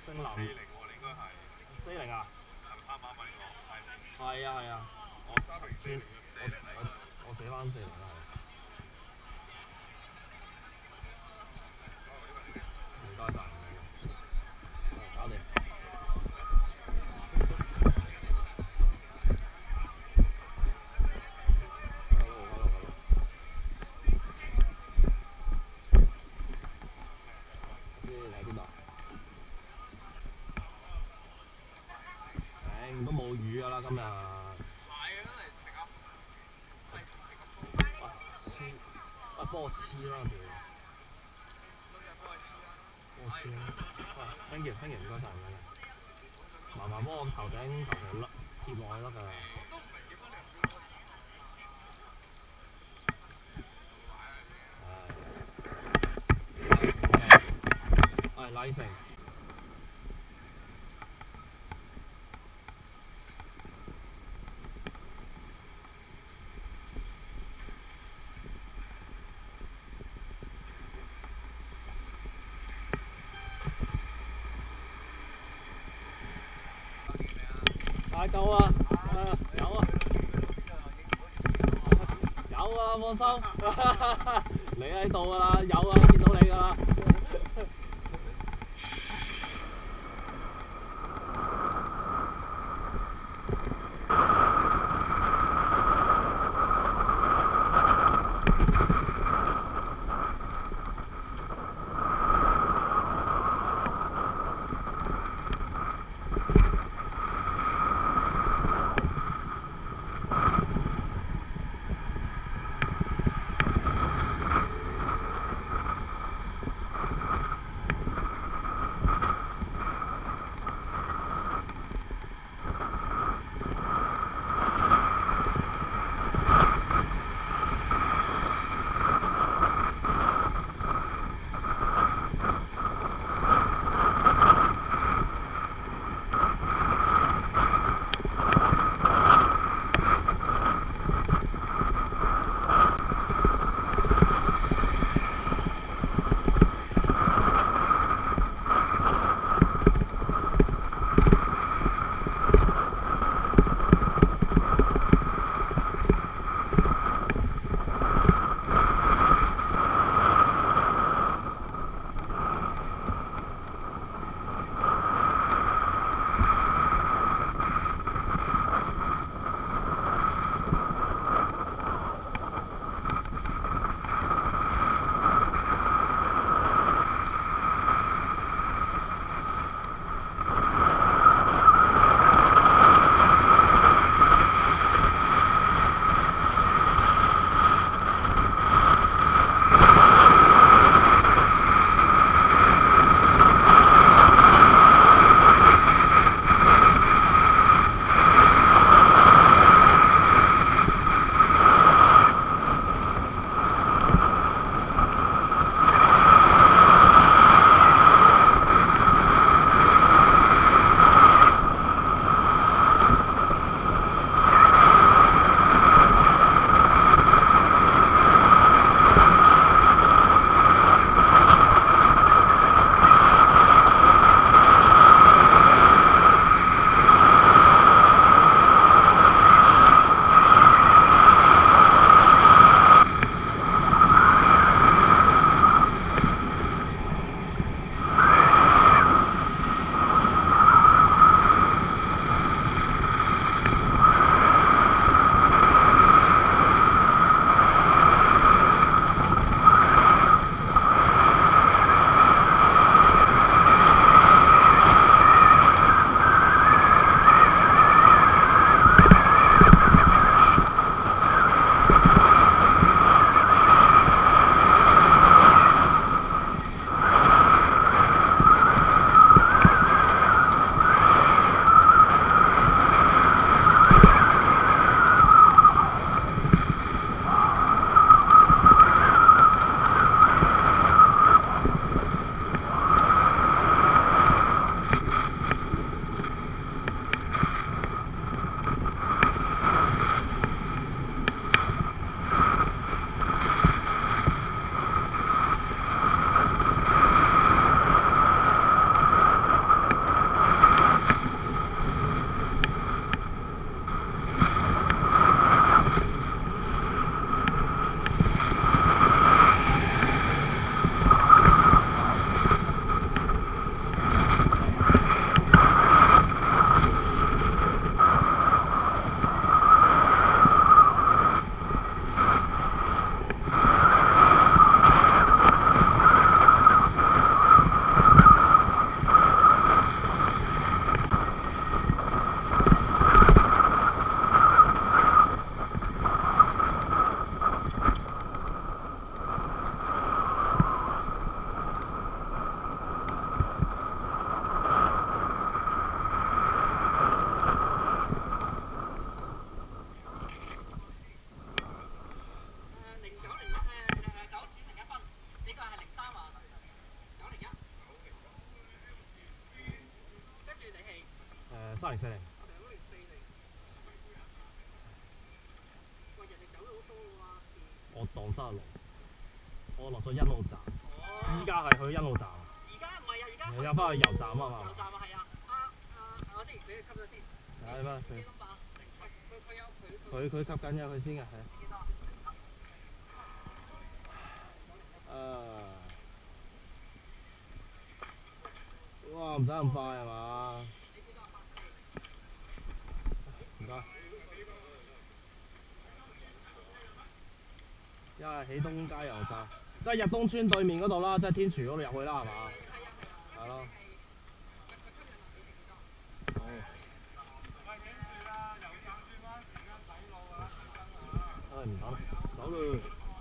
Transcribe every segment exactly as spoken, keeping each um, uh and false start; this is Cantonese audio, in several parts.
星林。四零喎，你應該係。四零啊？係咪啱啱啊？呢個係。係啊係啊。我三零四零我我我寫翻四零啦，係。唔該晒，唔該。搞掂。都冇魚㗎啦，今日。係啊，嚟食下，係食食個煲。喂，幫我黐啦，屌！今日幫我黐啦。幫我黐啦。喂 ，thank you，thank you，唔該晒，唔該晒。麻煩幫我頭頂頭皮甩貼落去得㗎。都唔係貼翻你入邊個係。係拉成。快夠啊！啊有啊，有啊，放心，你喺度㗎啦，有啊，見到你㗎啦。 三零四零。我當三十六，我落咗欣澳站，依家係去欣澳站。而家唔係啊，而家而家翻去油站啊嘛。油站啊，係啊，啊啊，我知，你吸咗先。係咩？佢佢佢吸緊咗佢先嘅，係。啊！哇！唔使咁快係嘛？唔該。一係起東街油站，即係入東村對面嗰度啦，即係天廚嗰度入去啦，係嘛？係咯。好。唉，唔等，走嘞。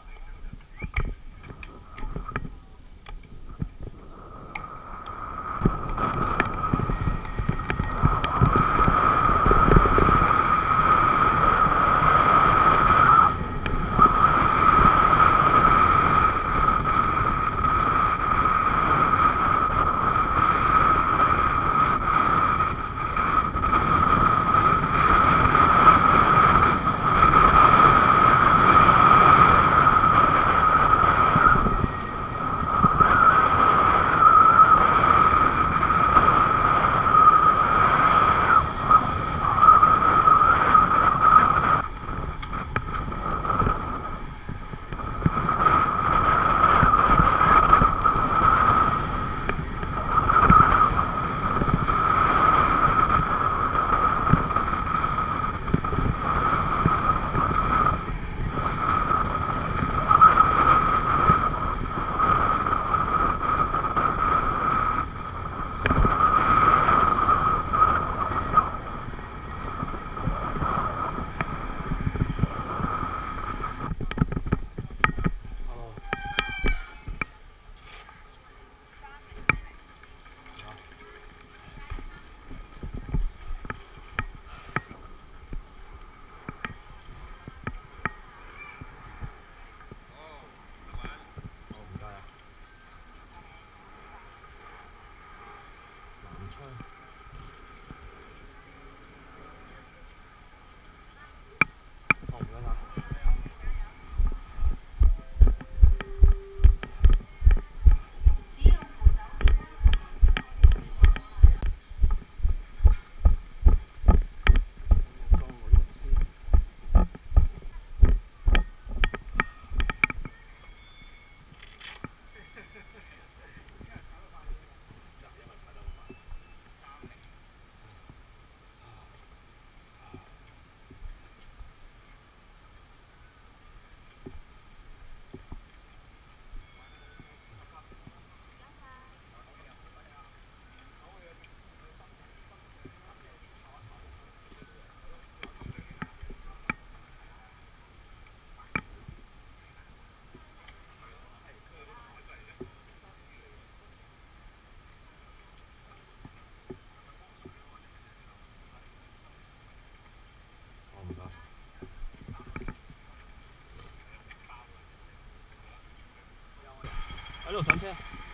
喺度上車。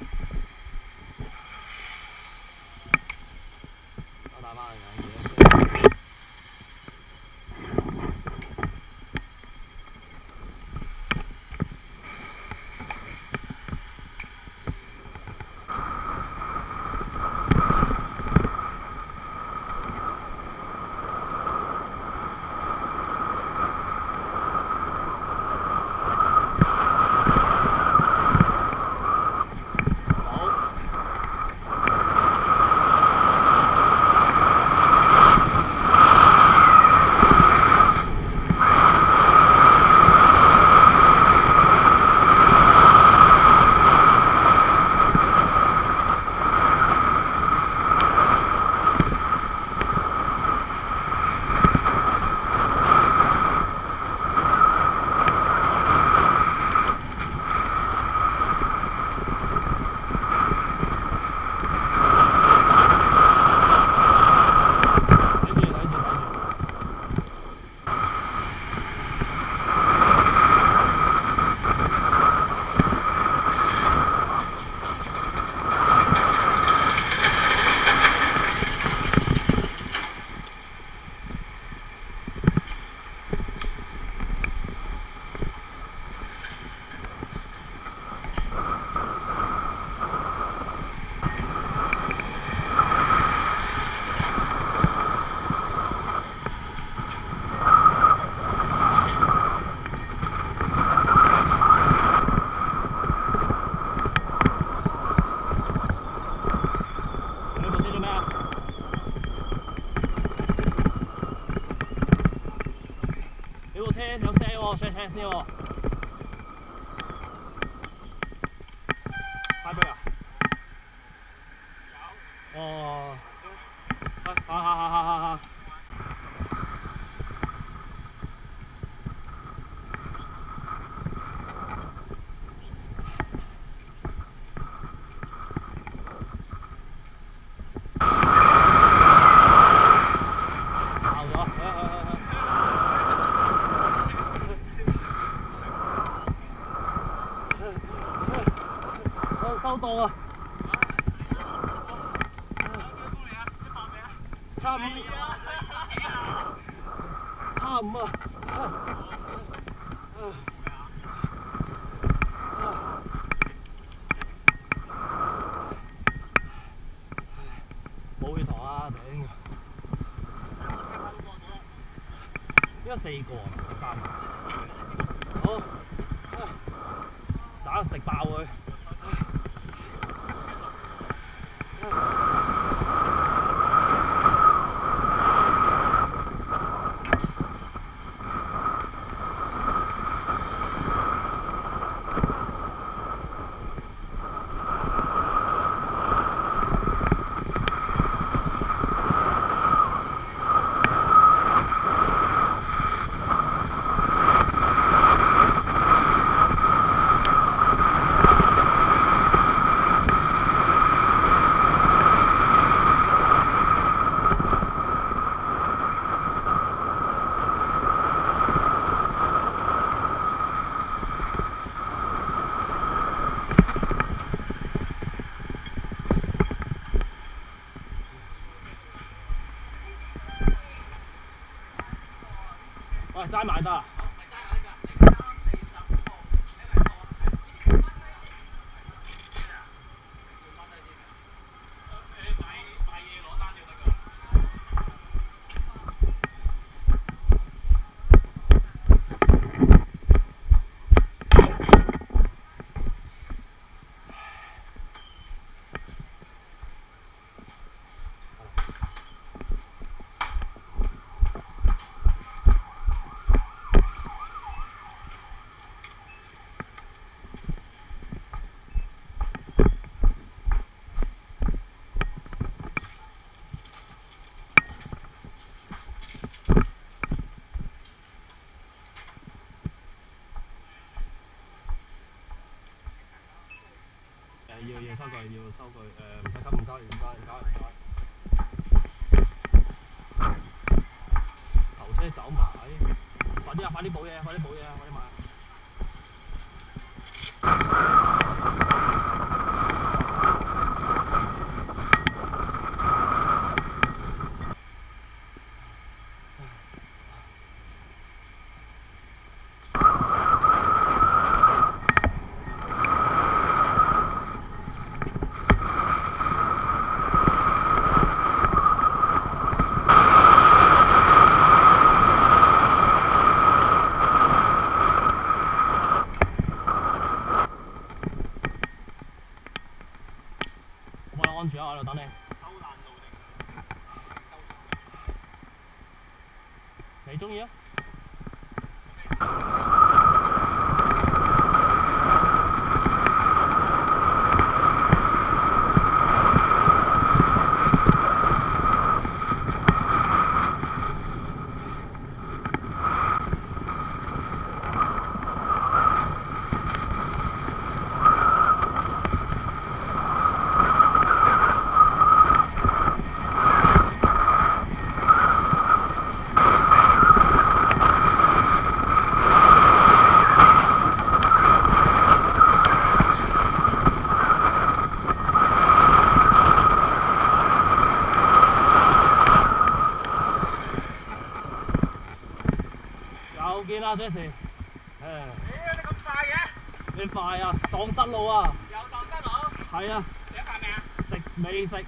我打翻眼鏡。 喎 ，check check 先喎。派杯啊？有。哦。好好好好好好。收到啊！差五，差五啊！冇血糖啊！頂！應該四個啊，三個。好，打食爆佢。喂，齋買得啊？要要收據，要收據，誒唔使急，唔該，唔該，唔該，唔該。頭車走埋，快啲啊！快啲補嘢，快啲補嘢啊！快啲買。安住啊！我喺度等你。你中意啊？又見啦 ，Jesse。誒。屌！你咁快嘅？你快啊！蕩失路啊！又蕩失路？係啊。食咗飯未啊？食未食。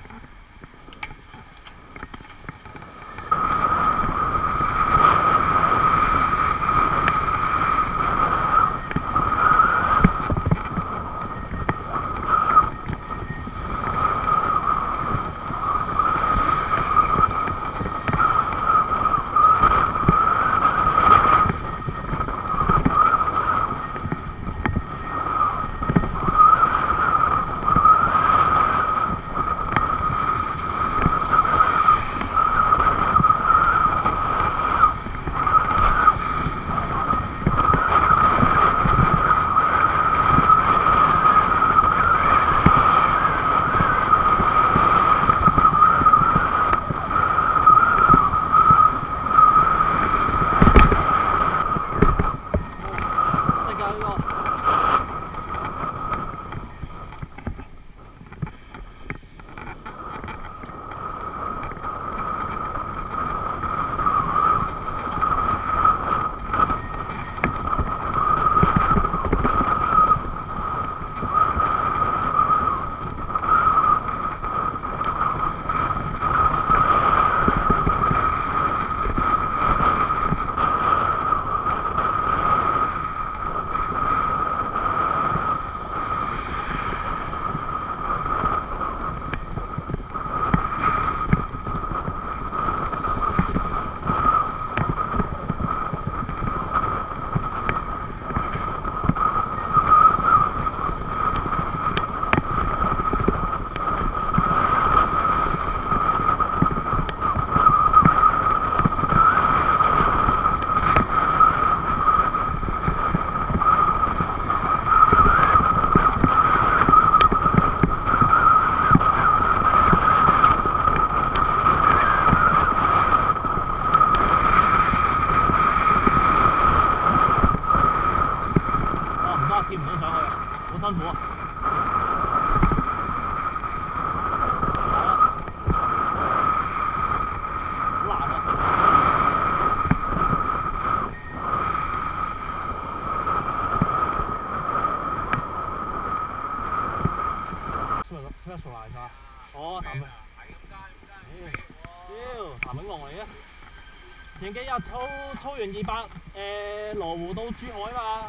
譚永樂嚟嘅。前幾日操操完二百誒羅湖到珠海嘛，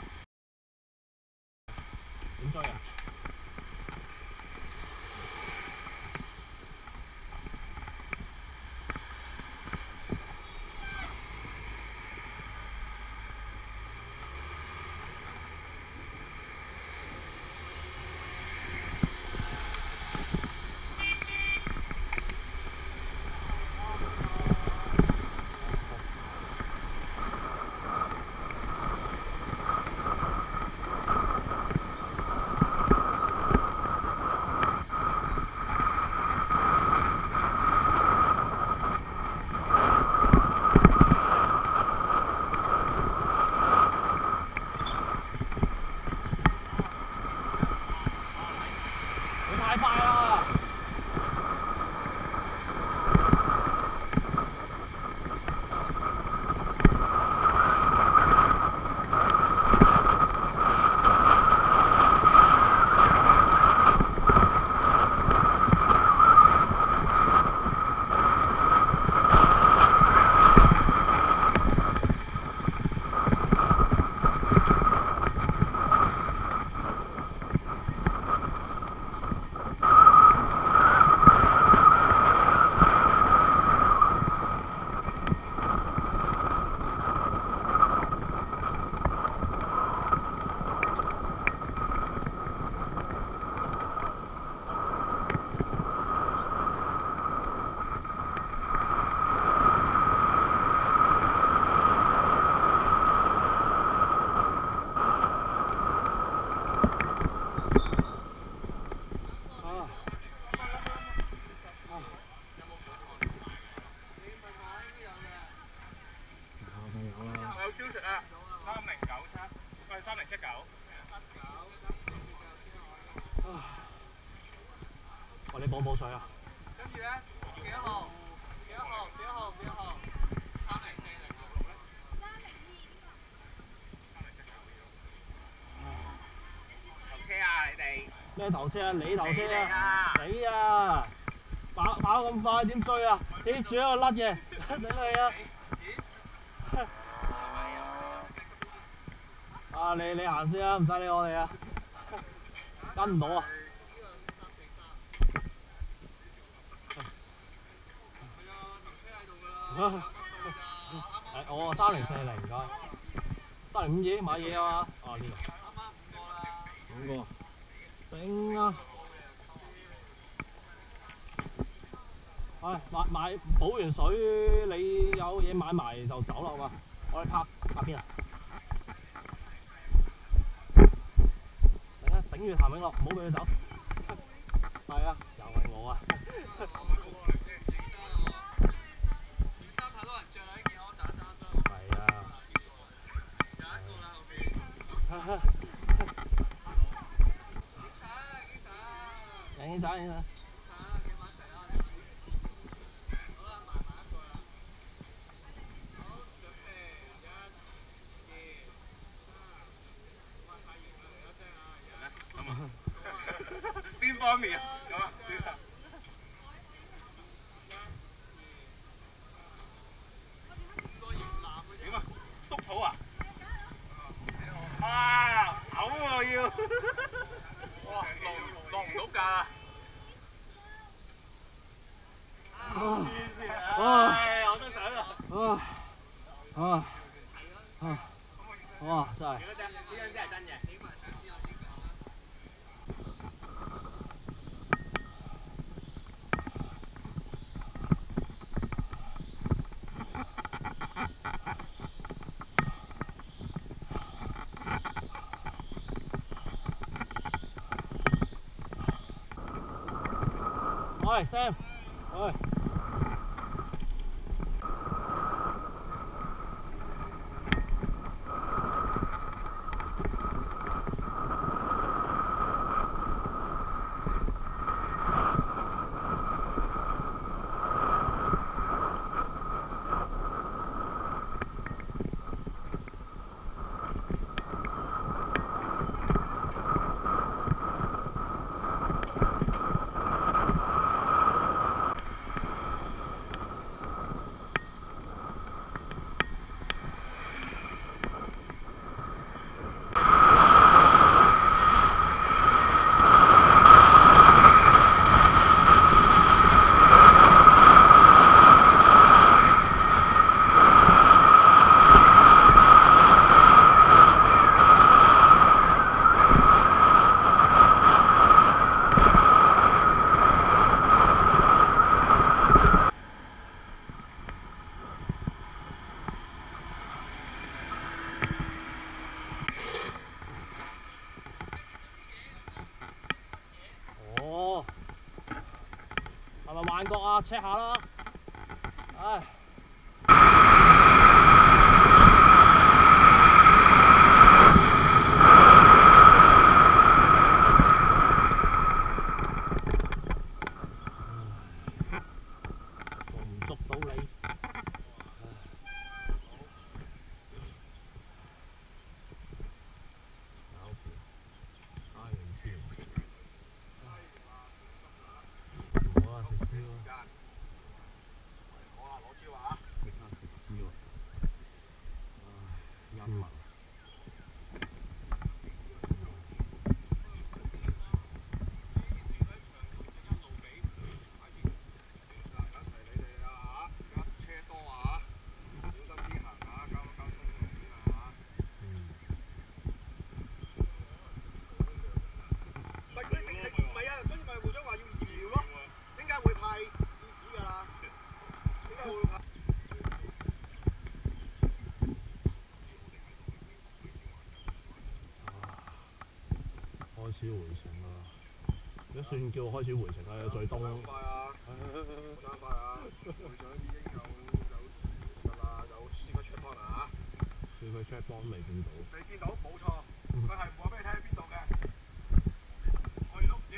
點追啊？太快啦！喂，你補唔補水啊？跟住咧，幾多號？幾多號？幾多號？幾多號？三零四零六六咧？三零二。頭車啊！你哋咩頭車啊？你頭車啊！你啊！跑跑咁快點追啊？你住喺度甩嘅，等你啊！啊！你你行先啊，唔使理我哋啊，跟唔到啊！係我三零四零唔該，三零五二買嘢啊嘛，啊呢度，五個，頂啊！唉，買買補完水，你有嘢買埋就走啦好嘛？我哋拍拍邊啊？頂啊！頂住譚永樂，唔好俾佢走。係啊，又係我啊！影仔影仔。邊方面啊？咁啊？點啊？縮肚啊？啊！嘔喎要。哇！落落唔到架啊！唉，我都想啊！啊啊哇！真係。呢張真係真嘅。喂 ，Sam， 喂。 check 下啦。唉。 捉到你，搞掂，打完添，唔好啊食蕉啊， 好啦，攞蕉啊！ 即刻食蕉啊，唉，陰文。 開始回程啦！一算叫我開始回程啦，最東。 好快啊！好快啊！會長已經有有得啦，有 Secret Check Point 啊 Secret Check Point 未見到。 未見到，冇錯，佢係唔話俾你聽喺邊度嘅，我哋都唔知。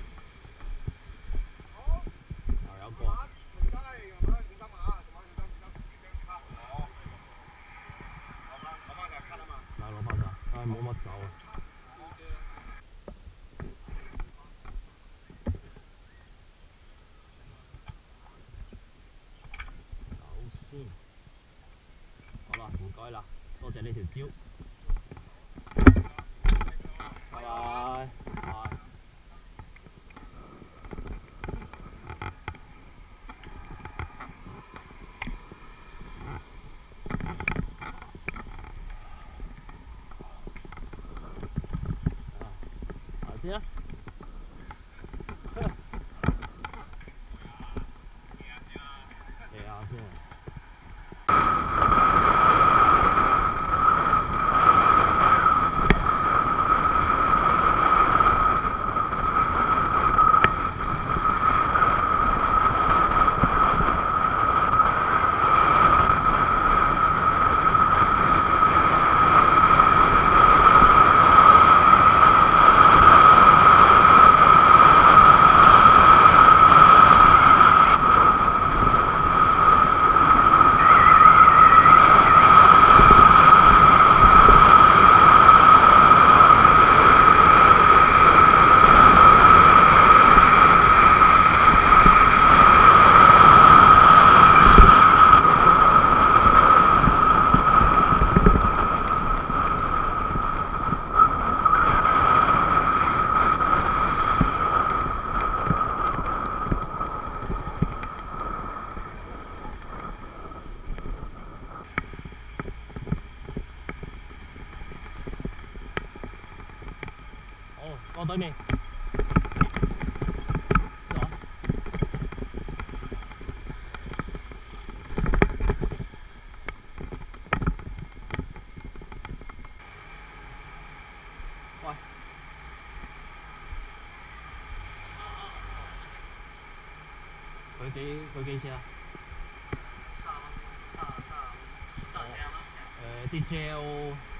好。 又有個。 慢慢停低，慢慢小心啊！慢慢小心，小心啲卡。哦。攞翻攞翻架卡啊嘛。 係攞翻架，唉冇乜走啊。 先，好啦，唔該啦，多謝呢條蕉，拜拜，拜。行先啦。嚟下先。 過對面。喂。佢幾佢幾錢啊？ 三蚊，三三三四蚊。 誒啲 gel。